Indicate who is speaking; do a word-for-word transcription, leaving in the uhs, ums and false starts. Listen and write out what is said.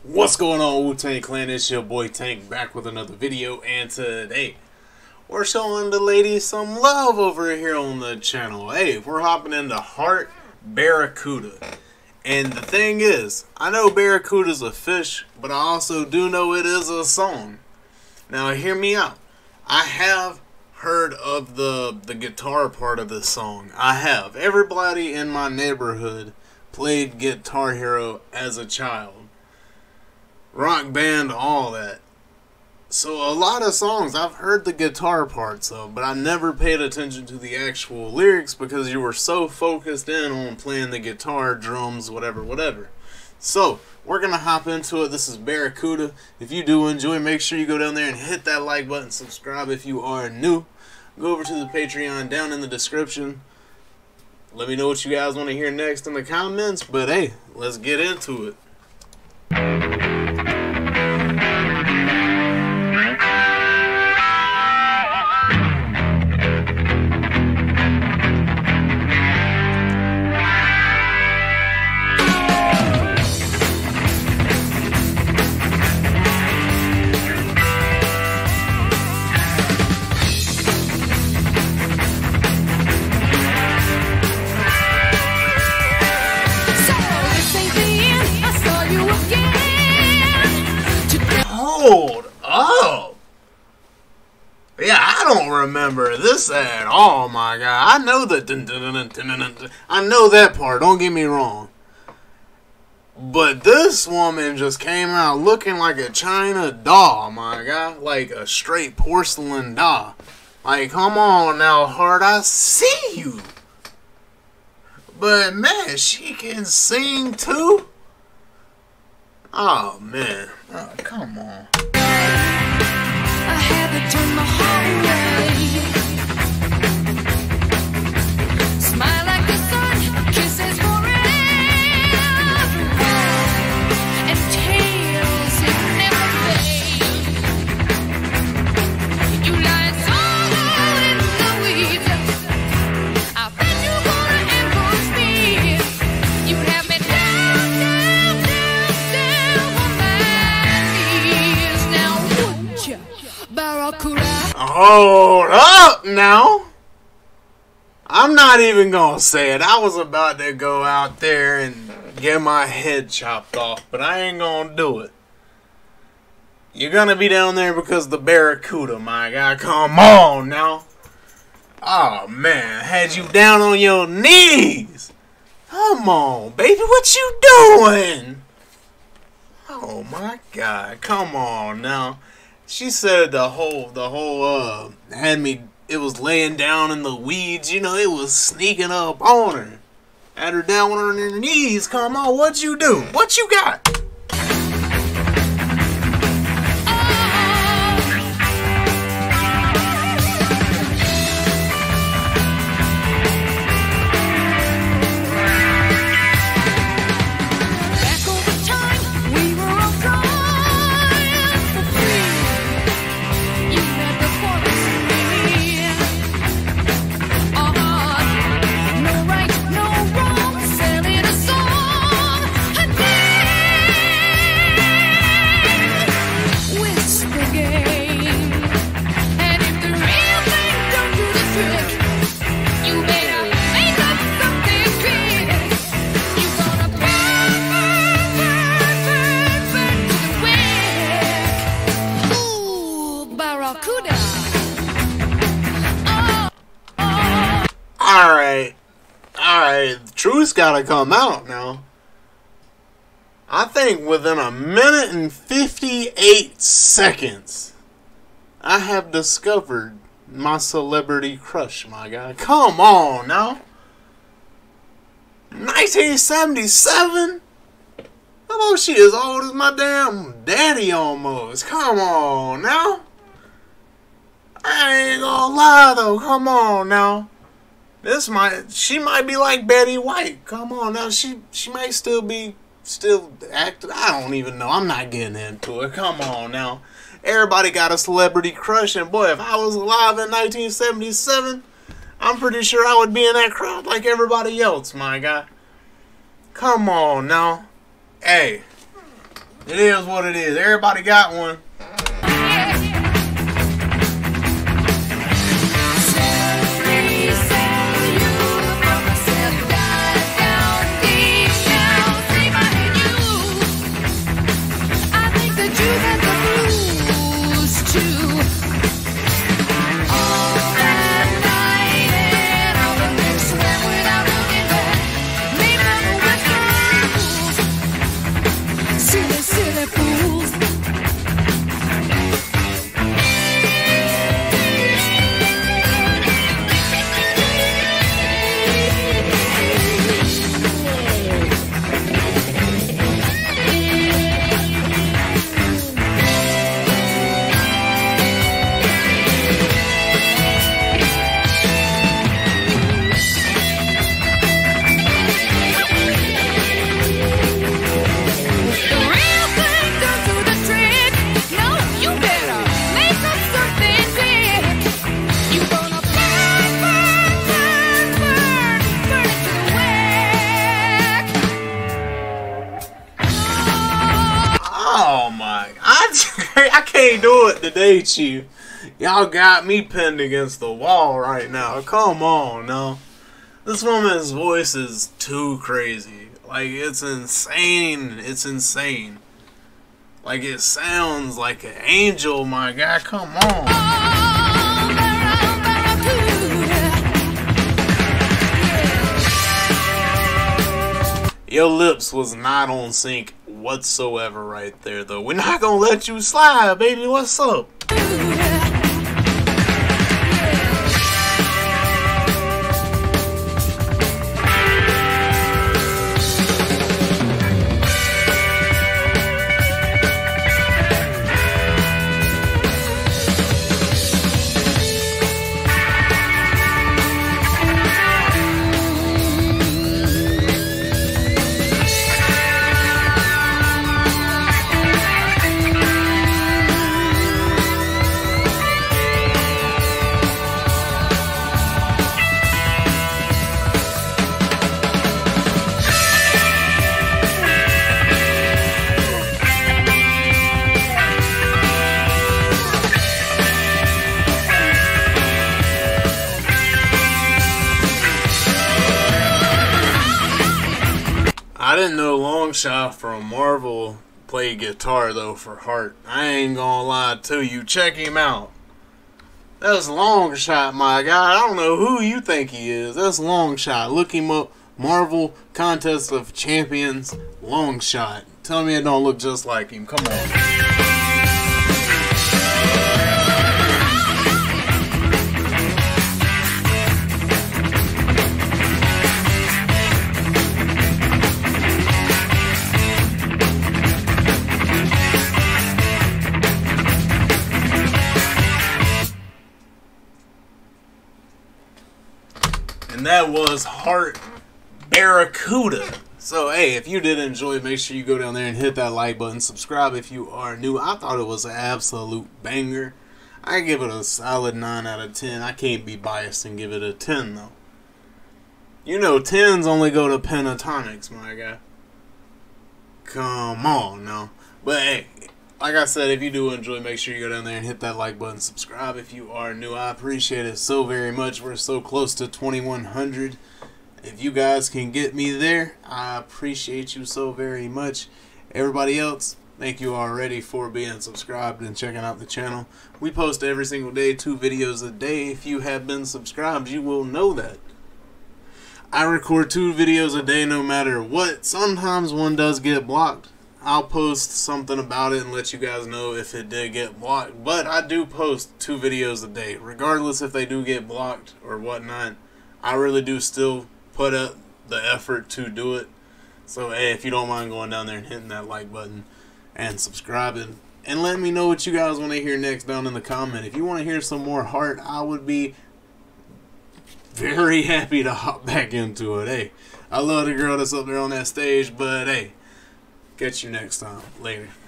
Speaker 1: What's going on, Wu-Tang Clan? It's your boy Tank back with another video, and today we're showing the ladies some love over here on the channel. Hey, we're hopping into Heart Barracuda. And the thing is, I know Barracuda's a fish, but I also do know it is a song. Now hear me out. I have heard of the, the guitar part of this song. I have. Everybody in my neighborhood played Guitar Hero as a child. Rock Band, all that. So a lot of songs I've heard the guitar parts of, but I never paid attention to the actual lyrics because you were so focused in on playing the guitar, drums, whatever, whatever. So we're gonna hop into it. This is Barracuda. If you do enjoy, make sure you go down there and hit that like button. Subscribe if you are new. Go over to the Patreon down in the description. Let me know what you guys want to hear next in the comments. But hey, let's get into it. Hold up. Yeah, I don't remember this at all, my God. I know the dun, dun, dun, dun, dun, dun, I know that part, don't get me wrong. But this woman just came out looking like a China doll, my God. Like a straight porcelain doll. Like, come on now, Heart, I see you. But man, she can sing too? Oh man, oh, come on.
Speaker 2: I had to turn my heart away. Smile like the sun, kisses forever, and tales it never fade. You lie somewhere in the weeds. I bet you wanna ambush me. You have me down, down, down, down on my knees. Now would you? Barracuda.
Speaker 1: Hold up now. I'm not even gonna say it. I was about to go out there and get my head chopped off, but I ain't gonna do it. You're gonna be down there because the Barracuda, my God. Come on now. Oh man, had you down on your knees. Come on, baby, what you doing? Oh my God, come on now. She said the whole, the whole, uh, had me, it was laying down in the weeds, you know, it was sneaking up on her. Had her down on her knees, come on, what you do? What you got? Alright, alright, the truth's gotta come out now. I think within a minute and fifty-eight seconds, I have discovered my celebrity crush, my God. Come on now. nineteen seventy-seven? How about she as old as my damn daddy almost? Come on now. I ain't gonna lie though, come on now. This might, she might be like Betty White. Come on now, she she might still be, still acting. I don't even know. I'm not getting into it. Come on now. Everybody got a celebrity crush, and boy, if I was alive in nineteen seventy-seven, I'm pretty sure I would be in that crowd like everybody else, my guy. Come on now. Hey, It is what it is. Everybody got one. Oh my, I, I can't do it today, Chief. Y'all got me pinned against the wall right now. Come on, no. This woman's voice is too crazy. Like, it's insane. It's insane. Like, it sounds like an angel, my guy. Come on. Your lips was not on sync whatsoever right there, though. We're not gonna let you slide, baby. What's up? I didn't know Longshot from Marvel played guitar, though, for Heart. I ain't gonna lie to you. Check him out. That's Longshot, my guy. I don't know who you think he is. That's Longshot. Look him up. Marvel Contest of Champions, Longshot. Tell me it don't look just like him. Come on. And that was Heart Barracuda. So, hey, if you did enjoy, make sure you go down there and hit that like button. Subscribe if you are new. I thought it was an absolute banger. I give it a solid nine out of ten. I can't be biased and give it a ten, though. You know, tens only go to pentatonics, my guy. Come on, now. But, hey, like I said, if you do enjoy, make sure you go down there and hit that like button. Subscribe if you are new. I appreciate it so very much. We're so close to twenty-one hundred. If you guys can get me there, I appreciate you so very much. Everybody else, thank you already for being subscribed and checking out the channel. We post every single day, two videos a day. If you have been subscribed, you will know that. I record two videos a day no matter what. Sometimes one does get blocked. I'll post something about it and let you guys know if it did get blocked. But I do post two videos a day. Regardless if they do get blocked or whatnot, I really do still put up the effort to do it. So, hey, if you don't mind going down there and hitting that like button and subscribing, and let me know what you guys want to hear next down in the comment. If you want to hear some more Heart, I would be very happy to hop back into it. Hey, I love the girl that's up there on that stage, but hey, catch you next time. Later.